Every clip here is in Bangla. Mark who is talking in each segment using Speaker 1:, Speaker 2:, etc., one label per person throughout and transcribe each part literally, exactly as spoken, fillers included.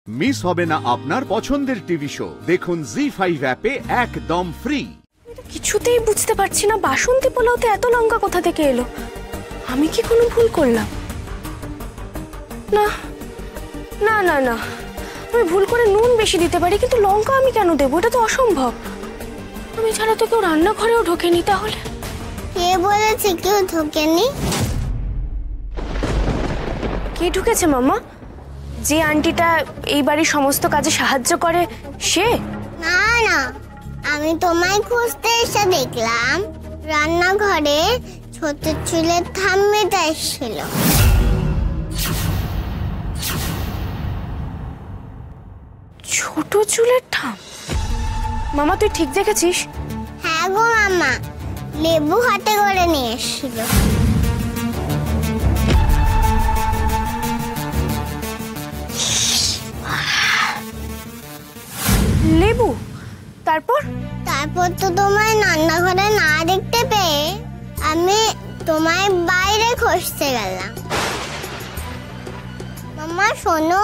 Speaker 1: মিস হবে না আপনার পছন্দের টিভি শো। দেখুন জি ফাইভ অ্যাপে একদম ফ্রি।
Speaker 2: কিছুতেই বুঝতে পারছি না বাসন্তী পোলাওতে এত লঙ্কা কোথা থেকে এলো। আমি কি কোনো ভুল করলাম? না না না না, আমি ভুল করে নুন বেশি দিতে পারি, কিন্তু লঙ্কা আমি কেন দেবো? এটা তো অসম্ভব। আমি ছাড়া তো কেউ রান্নাঘরেও ঢোকেনি। তাহলে
Speaker 3: কে বলেছে কেউ ঢোকেনি?
Speaker 2: কে ঢুকেছে মামা? যে আন্টিটা এই বাড়ির সমস্ত কাজে সাহায্য করে সে?
Speaker 3: না না, আমি তোমায় খুঁজতে এসে দেখলাম রান্নাঘরে ছোট চুলের ঠাম্মিটা এসেছিল।
Speaker 2: ছোট চুলের ঠাম? মামা তুই ঠিক দেখেছিস?
Speaker 3: হ্যাঁ গো মামা, লেবু হাতে করে নিয়ে এসেছিল।
Speaker 2: লেবু? তারপর?
Speaker 3: তারপর তো তোমায় রান্নাঘরে না দেখতে পেয়ে আমি তোমায় বাইরে খুঁজতে গেলাম। মামা শোনো,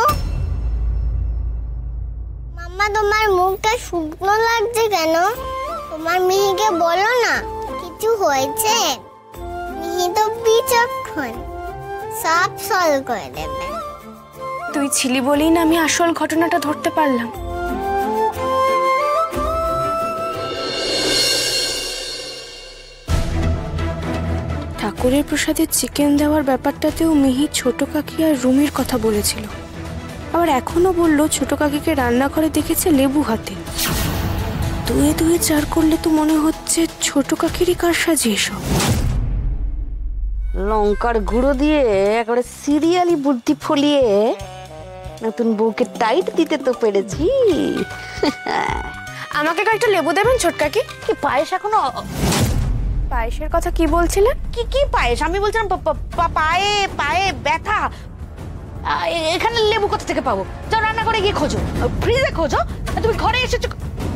Speaker 3: মামা তোমার মুখটা শুকনো লাগছে কেন? তোমার মিহিকে বলো না কিছু হয়েছে। মিহি তো বিচক্ষণ, সব সলভ করে দেবে।
Speaker 2: তুই ছিলি বলেই না আমি আসল ঘটনাটা ধরতে পারলাম। ঠাকুরের প্রসাদে চিকেন দেওয়ার ব্যাপারটাতেও মিহি ছোট কাকি আর রুমির কথা বলেছিল। আবার এখনো বললো ছোট কাকিকে রান্নাঘরে দেখেছে লেবু হাতে। দুয়ে দুয়ে চার করলে তো মনে হচ্ছে ছোট কাকিরই কারসাজি এসব।
Speaker 4: লঙ্কার গুঁড়ো দিয়ে একেবারে সিরিয়ালি বুদ্ধি ফলিয়ে নতুন বউকে টাইট দিতে তো পেরেছি।
Speaker 2: আমাকে কয়েকটা লেবু দেবেন ছোট কাকি?
Speaker 4: কি পায়েস এখনো?
Speaker 2: পায়েসের কথা কি বলছিলেন?
Speaker 4: কি কি পায়েস? আমি বলছিলাম পায়ে পায়ে ব্যথা। এখানে লেবু কোথা থেকে পাবো? যাও রান্না করে গিয়ে খোঁজো, ফ্রিজে খোঁজো। তুমি ঘরে এসেছো?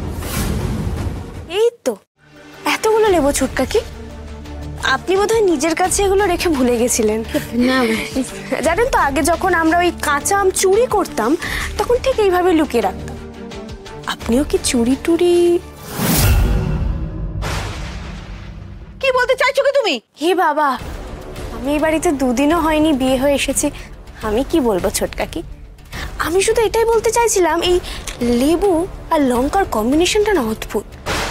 Speaker 2: এই তো এতগুলো লেবু ছোট কাকি। আপনি বোধহয় নিজের কাছে এগুলো রেখে ভুলে গেছিলেন।
Speaker 4: না
Speaker 2: জানেন তো, আগে যখন আমরা ওই কাঁচা আম চুরি করতাম তখন ঠিক এইভাবে লুকিয়ে রাখতাম। আপনিও কি চুরি টুরি?
Speaker 4: কি বলতে চাইছো কি তুমি?
Speaker 2: হে বাবা, আমি এই বাড়িতে দুদিনও হয়নি বিয়ে হয়ে এসেছি, আমি কি বলবো ছোট কাকি। আমি শুধু এটাই বলতে চাইছিলাম এই লেবু আর লঙ্কার কম্বিনেশনটা না অদ্ভুত।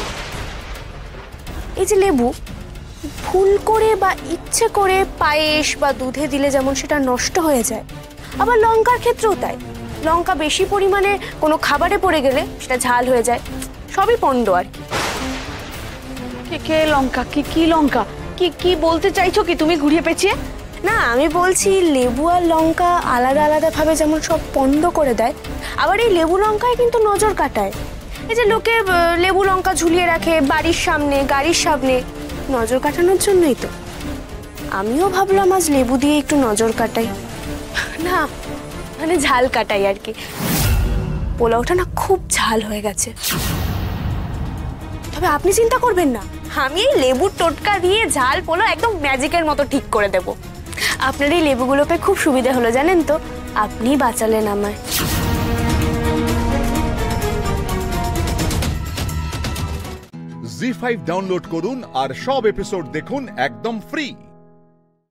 Speaker 2: এই যে লেবু ভুল করে বা ইচ্ছে করে পায়েস বা দুধে দিলে যেমন সেটা নষ্ট হয়ে যায়, আবার লঙ্কার ক্ষেত্রেও তাই। লঙ্কা বেশি পরিমাণে কোনো খাবারে পড়ে গেলে সেটা ঝাল হয়ে যায়। সবই পণ্ড আর কি।
Speaker 4: কে কে লঙ্কা? কি কি লঙ্কা? কি কি বলতে চাইছো কি তুমি ঘুরিয়ে পেঁচিয়ে?
Speaker 2: না, আমি বলছি লেবু আর লঙ্কা আলাদা আলাদা ভাবে যেমন সব পণ্ড করে দেয়, আবার এই লেবু লঙ্কায় কিন্তু নজর কাটায়। এই যে লোকে লেবু লঙ্কা ঝুলিয়ে রাখে বাড়ির সামনে, গাড়ির সামনে, নজর কাটানোর জন্যই তো। আমিও ভাবলাম আজ লেবু দিয়ে একটু নজর কাটাই, না মানে ঝাল কাটাই আর কি। পোলাওটা না খুব ঝাল হয়ে গেছে। তবে আপনি চিন্তা করবেন না, আমি এই লেবুর টোটকা দিয়ে ঝাল পোলাও একদম ম্যাজিকের মতো ঠিক করে দেব। আপনার এই লেবুগুলো পেয়ে খুব সুবিধা হলো জানেন তো, আপনি বাঁচালেন আমায়।
Speaker 1: জি ফাইভ ডাউনলোড করুন আর সব এপিসোড দেখুন একদম ফ্রি।